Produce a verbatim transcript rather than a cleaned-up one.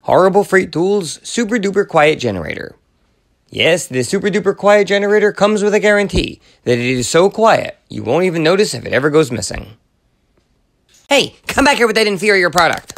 Horrible Freight Tools Super Duper Quiet Generator. Yes, this super duper quiet generator comes with a guarantee that it is so quiet you won't even notice if it ever goes missing. Hey, come back here with that inferior product.